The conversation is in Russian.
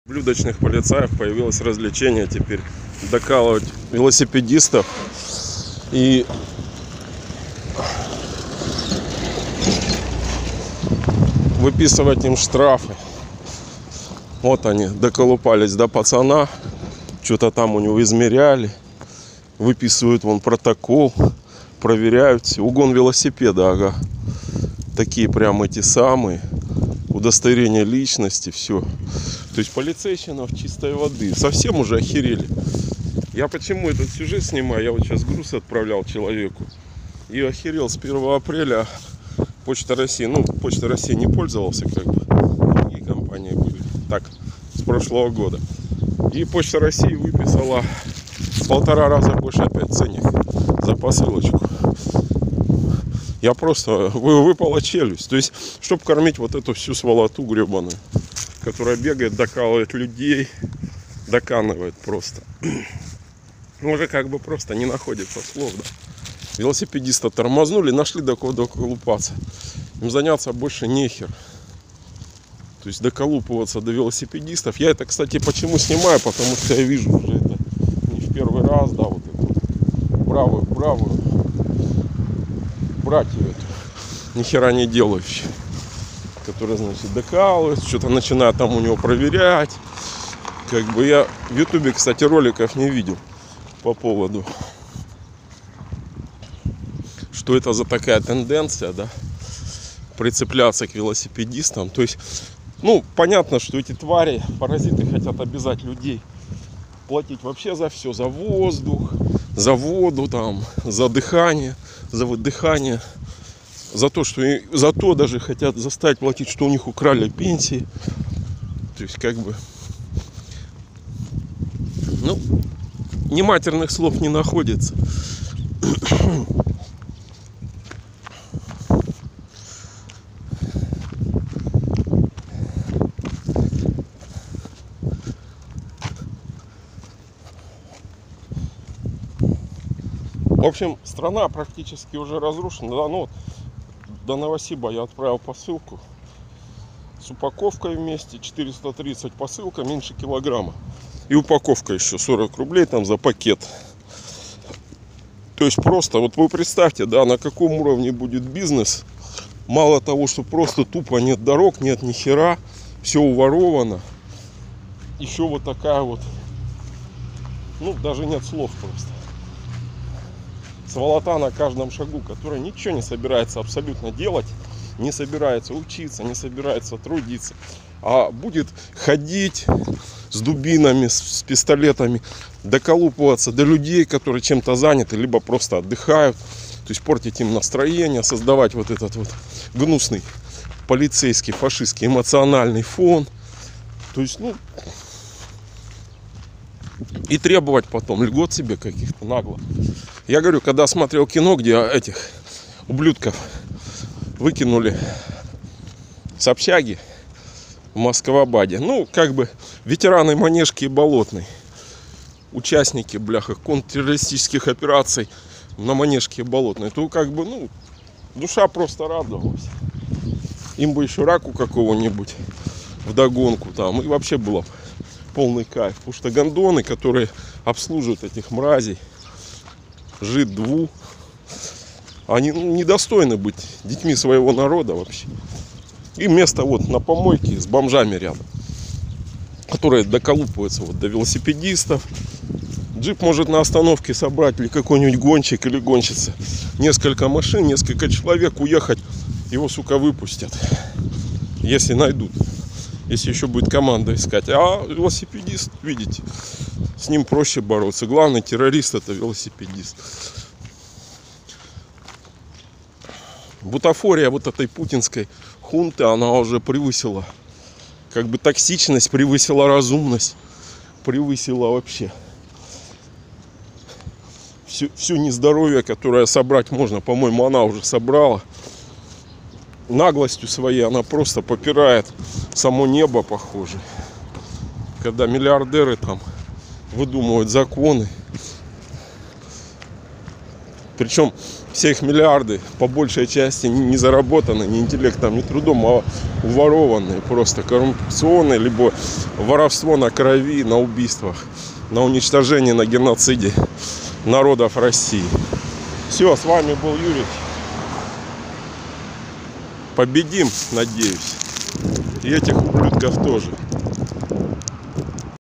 Блюдочных полицаев появилось развлечение теперь докалывать велосипедистов и выписывать им штрафы. Вот они доколупались до пацана, что-то там у него измеряли, выписывают вон протокол, проверяют все. Угон велосипеда, ага. Такие прям эти самые, удостоверение личности, все. То есть полицейщина чистой воды. Совсем уже охерели. Я почему этот сюжет снимаю? Я вот сейчас груз отправлял человеку и охерел с 1 апреля. Почта России, Почта России не пользовался, как бы, другие компании были, так, с прошлого года. И Почта России выписала в 1,5 раза больше опять ценник за посылочку. Я просто выпала челюсть. То есть, чтобы кормить вот эту всю сволоту гребаную, которая бегает, докалывает людей, доканывает просто. Уже как бы просто не находится слов, да. Велосипедиста тормознули, нашли до кого доколупаться. Им заняться больше нехер. То есть доколупываться до велосипедистов. Я это, кстати, почему снимаю? Потому что я вижу уже это не в первый раз, да, вот эту бравую братью эту, нихера не делающие, которые, значит, докалывают, что-то начинают там у него проверять. Как бы я в Ютубе, кстати, роликов не видел по поводу, что это за такая тенденция, да, прицепляться к велосипедистам. То есть, понятно, что эти твари, паразиты, хотят обязать людей платить вообще за все, за воздух, за воду, там, за дыхание, за выдыхание, за то даже хотят заставить платить, что у них украли пенсии. То есть, как бы, ни матерных слов не находится. В общем, страна практически уже разрушена. Да, до Новосиба я отправил посылку с упаковкой вместе. 430 посылка, меньше килограмма. И упаковка еще 40 рублей там за пакет. То есть просто, вот вы представьте, да, на каком уровне будет бизнес. Мало того, что просто тупо нет дорог, нет ни хера, все уворовано. Еще вот такая вот, даже нет слов просто. Сволота на каждом шагу, которая ничего не собирается абсолютно делать, не собирается учиться, не собирается трудиться, а будет ходить с дубинами, с пистолетами, доколупываться до людей, которые чем-то заняты, либо просто отдыхают, то есть портить им настроение, создавать вот этот вот гнусный полицейский, фашистский, эмоциональный фон, то есть, и требовать потом льгот себе каких-то нагло. Я говорю, когда смотрел кино, где этих ублюдков выкинули с общаги в Москва-Баде, как бы ветераны Манежки и Болотной, участники, бляха, контртеррористических операций на Манежке и Болотной, то как бы, душа просто радовалась. Им бы еще раку какого-нибудь вдогонку там, и вообще было полный кайф. Потому что гондоны, которые обслуживают этих мразей, жид-дву, они недостойны быть детьми своего народа вообще. И место вот на помойке с бомжами рядом, которые доколупываются вот до велосипедистов. Джип может на остановке собрать, или какой-нибудь гонщик или гонщица, несколько машин, несколько человек, уехать, его, сука, выпустят, если найдут. Если еще будет команда искать. А велосипедист, видите, с ним проще бороться. Главный террорист — это велосипедист. Бутафория вот этой путинской хунты, она уже превысила, как бы, токсичность, превысила разумность, превысила вообще все нездоровье, которое собрать можно. По-моему, она уже собрала. Наглостью своей она просто попирает само небо, похоже. Когда миллиардеры там выдумывают законы. Причем Все их миллиарды по большей части не заработаны ни интеллектом, ни трудом, а уворованные, просто коррупционные, либо воровство на крови, на убийствах, на уничтожении, на геноциде народов России. Все, с вами был Юрий. Победим, надеюсь. И этих ублюдков тоже.